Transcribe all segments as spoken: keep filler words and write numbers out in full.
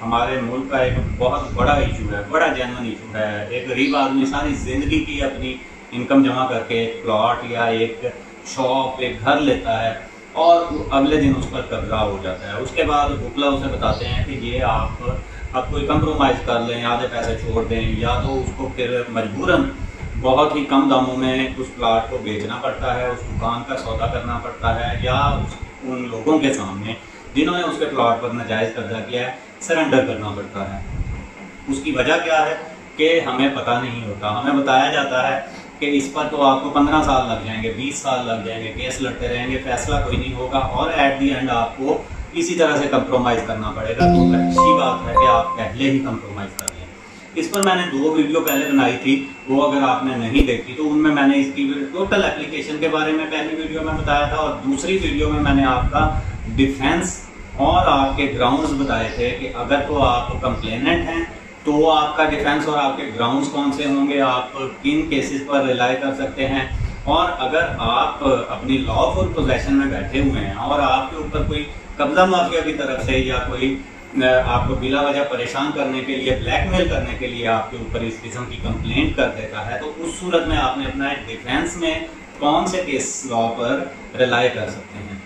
हमारे मुल्क का एक बहुत बड़ा इशू है, बड़ा जेन्युइन इशू है। एक गरीब आदमी सारी ज़िंदगी की अपनी इनकम जमा करके एक प्लॉट या एक शॉप, एक घर लेता है और अगले दिन उस पर कब्जा हो जाता है। उसके बाद वकील उसे बताते हैं कि ये आप अब कोई कंप्रोमाइज़ कर लें, आधे पैसे छोड़ दें, या तो उसको फिर मजबूरन बहुत ही कम दामों में उस प्लाट को बेचना पड़ता है, उस दुकान का सौदा करना पड़ता है, या उस उन लोगों के सामने जिन्होंने उसके प्लाट पर नाजायज़ कब्जा किया है सरेंडर करना पड़ता है। उसकी वजह क्या है कि हमें पता नहीं होता। हमें बताया जाता है कि इस पर तो आपको पंद्रह साल लग जाएंगे, बीस साल लग जाएंगे, केस लड़ते रहेंगे, फैसला कोई नहीं होगा और एट दी एंड आपको इसी तरह से कंप्रोमाइज़ करना पड़ेगा। तो अच्छी बात है कि आप पहले ही कंप्रोमाइज़ कर लें। इस पर मैंने दो वीडियो पहले बनाई थी, वो अगर आपने नहीं देखी तो उनमें मैंने इसकी टोटल एप्लीकेशन के बारे में पहली वीडियो में बताया था, और दूसरी वीडियो में मैंने आपका डिफेंस और आपके ग्राउंड्स बताए थे कि अगर तो आप कंप्लेनेंट हैं तो आपका डिफेंस और आपके ग्राउंड्स कौन से होंगे, आप किन केसेस पर रिलाई कर सकते हैं, और अगर आप अपनी लॉफुल पोजेशन में बैठे हुए हैं और आपके ऊपर कोई कब्जा माफिया की तरफ से या कोई आपको बिला वजह परेशान करने के लिए, ब्लैकमेल करने के लिए आपके ऊपर इस किस्म की कंप्लेंट कर देता है, तो उस सूरत में आपने अपना डिफेंस में कौन से केस लॉ पर रिलाई कर सकते हैं।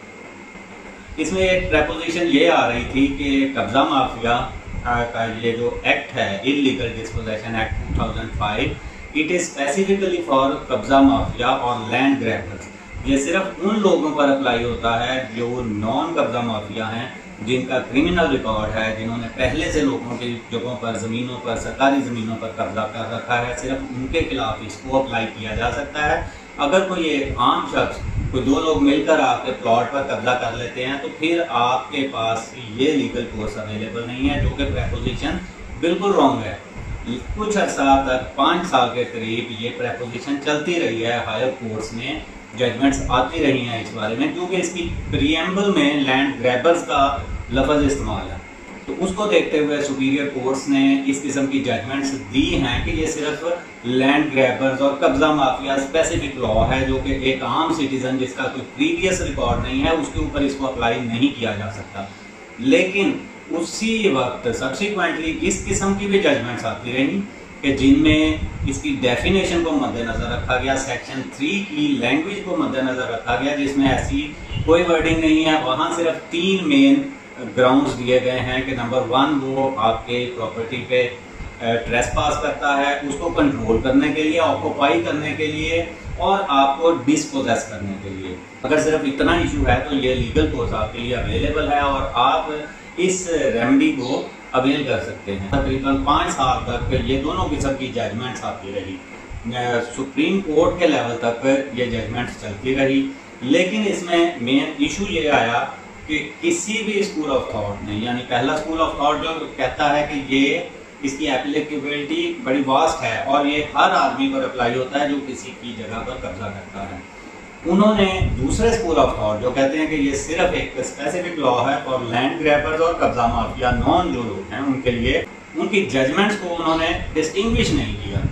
इसमें एक प्रपोजिशन ये आ रही थी कि कब्जा माफिया का ये जो एक्ट है, illegal dispossession act two thousand five, it is specifically for कब्जा माफिया और लैंड ग्रैबर्स। ये सिर्फ उन लोगों पर अप्लाई होता है जो नॉन कब्जा माफिया हैं, जिनका क्रिमिनल रिकॉर्ड है, जिन्होंने पहले से लोगों की जगहों पर, ज़मीनों पर, सरकारी ज़मीनों पर कब्जा कर रखा है। सिर्फ उनके खिलाफ इसको अप्लाई किया जा सकता है। अगर कोई एक आम शख्स, कोई दो लोग मिलकर आपके प्लॉट पर कब्जा कर लेते हैं तो फिर आपके पास ये लीगल कोर्स अवेलेबल नहीं है, जो कि प्रपोजिशन बिल्कुल रॉन्ग है। कुछ अर्सा तक, पाँच साल के करीब ये प्रपोजिशन चलती रही है, हायर कोर्ट्स में जजमेंट्स आती रही हैं इस बारे में, क्योंकि इसकी प्रीएम्बल में लैंड ग्रैबर्स का लफ्ज़ इस्तेमाल है। तो उसको देखते हुए सुपीरियर कोर्ट्स ने इस किस्म की जजमेंट्स दी हैं कि ये सिर्फ लैंड ग्रैबर्स और कब्जा माफिया स्पेसिफिक लॉ है, जो कि एक आम सिटीजन जिसका कोई प्रीवियस रिकॉर्ड नहीं है उसके ऊपर इसको अप्लाई नहीं किया जा सकता। लेकिन उसी वक्त सब्सिक्वेंटली इस किस्म की भी जजमेंट्स आती रही कि जिनमें इसकी डेफिनेशन को मद्देनजर रखा गया, सेक्शन थ्री की लैंग्वेज को मद्देनजर रखा गया, जिसमें ऐसी कोई वर्डिंग नहीं है। वहाँ सिर्फ तीन मेन ग्राउंड्स दिए गए हैं कि नंबर वन, वो आपके प्रॉपर्टी पे ट्रेसपास करता है, उसको कंट्रोल करने के लिए, ऑक्यूपाई करने के लिए और आपको डिस्पोजेस करने के लिए। अगर सिर्फ इतना इशू है तो ये लीगल कोर्स आपके लिए अवेलेबल है और आप इस रेमेडी को अवेल कर सकते हैं। तकरीबन पाँच साल तक ये दोनों किस्म की जजमेंट्स आती रही, सुप्रीम कोर्ट के लेवल तक ये जजमेंट्स चलती रही। लेकिन इसमें मेन इशू ये आया कि किसी भी स्कूल ऑफ थॉट ने, यानी पहला स्कूल ऑफ थॉट जो कहता है कि ये इसकी एप्लीकेबिलिटी बड़ी वास्ट है और ये हर आदमी पर अप्लाई होता है जो किसी की जगह पर कब्जा करता है, उन्होंने दूसरे स्कूल ऑफ थॉट जो कहते हैं कि ये सिर्फ एक स्पेसिफिक लॉ है और लैंड ग्रैबर्स और कब्जा माफिया नॉन जो लोग हैं उनके लिए, उनकी जजमेंट्स को उन्होंने डिस्टिंग्विश नहीं किया।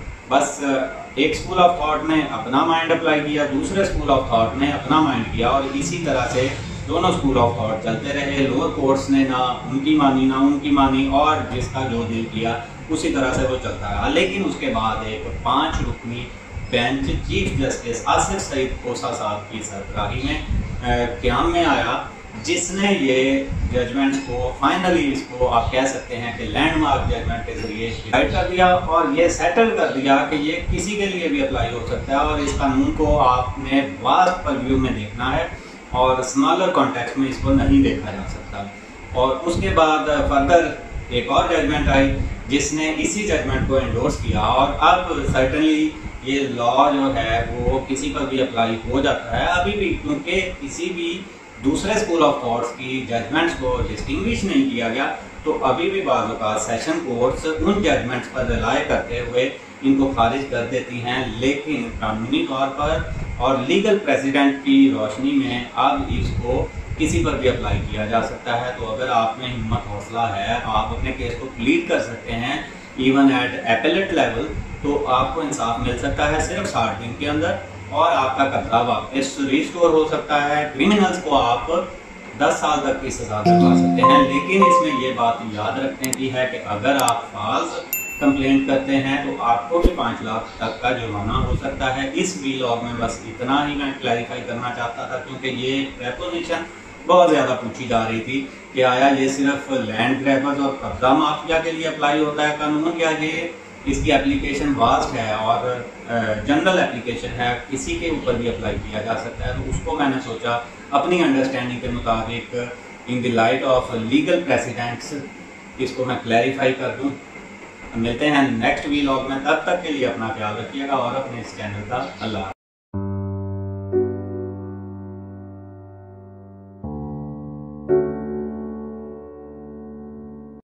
बस एक स्कूल ऑफ थॉट ने अपना माइंड अप्लाई किया, दूसरे स्कूल ऑफ थॉट ने अपना माइंड किया और इसी तरह से दोनों स्कूल ऑफ थॉट चलते रहे। लोअर कोर्ट्स ने ना उनकी मानी ना उनकी मानी और जिसका जो दिल किया उसी तरह से वो चलता रहा। लेकिन उसके बाद एक पांच रुकनी bench chief justice Asif Saeed Khosa साहब की सरबराही में क्याम में आया, जिसने ये जजमेंट्स को फाइनली, इसको आप कह सकते हैं कि लैंडमार्क जजमेंट के जरिए डिसाइड कर दिया और ये सेटल कर दिया कि ये किसी के लिए भी अप्लाई हो सकता है और इस कानून को आपने वास्ट परव्यू में देखना है और स्मॉलर कॉन्टेक्स्ट में इसको नहीं देखा जा सकता। और उसके बाद फर्दर एक और जजमेंट आई जिसने इसी जजमेंट को एंडोर्स किया और अब सर्टनली ये लॉ जो है वो किसी पर भी अप्लाई हो जाता है अभी भी, क्योंकि किसी भी दूसरे स्कूल ऑफ थॉट्स की जजमेंट्स को डिस्टिंग्विश नहीं किया गया। तो अभी भी बाज़ औक़ात सेशन कोर्ट्स उन जजमेंट्स पर रिलाय करते हुए इनको खारिज कर देती हैं, लेकिन कानूनी तौर पर और लीगल प्रेसिडेंट की रोशनी में अब इसको किसी पर भी अप्लाई किया जा सकता है। तो अगर आप में हिम्मत हौसला है, आप अपने केस को प्लीड कर सकते हैं इवन एट एपेलेट लेवल, तो आपको इंसाफ मिल सकता है सिर्फ साठ दिन के अंदर और आपका कब्जा वापस रिस्टोर हो सकता है। क्रिमिनल्स को आप दस साल तक की सजा करवा सकते हैं। लेकिन इसमें ये बात याद रखने की है कि अगर आप फॉल्स कंप्लेंट करते हैं तो आपको भी पाँच लाख तक का जुर्माना हो सकता है। इस वीलॉग में बस इतना ही मैं क्लैरिफाई करना चाहता था, क्योंकि ये प्रपोजिशन बहुत ज़्यादा पूछी जा रही थी कि आया ये सिर्फ लैंड ग्रैबर्स और कब्जा माफिया के लिए अप्लाई होता है कानून, या ये इसकी एप्लीकेशन वास्ट है और जनरल एप्लीकेशन है, किसी के ऊपर भी अप्लाई किया जा सकता है। तो उसको मैंने सोचा अपनी अंडरस्टैंडिंग के मुताबिक in the light of legal precedents इसको मैं क्लैरिफाई कर दूं। मिलते हैं नेक्स्ट वीलॉग में, तब तक के लिए अपना ख्याल रखिएगा और अपने इस चैनल का अल्लाह।